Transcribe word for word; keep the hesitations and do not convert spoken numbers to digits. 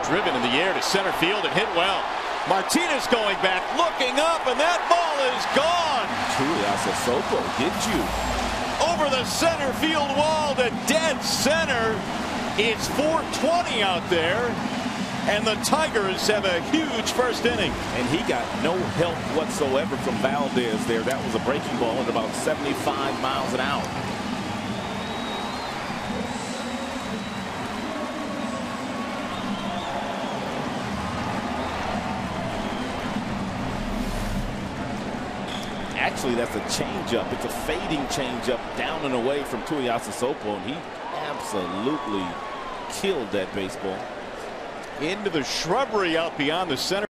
driven in the air to center field and hit well. Martinez going back, looking up, and that ball is gone. Tuiasosopo hit you. Over the center field wall to dead center. It's four twenty out there. And the Tigers have a huge first inning. And he got no help whatsoever from Valdez there. That was a breaking ball at about seventy-five miles an hour. Actually, that's a changeup. It's a fading changeup down and away from Tuiasosopo, and he absolutely killed that baseball. Into the shrubbery out beyond the center.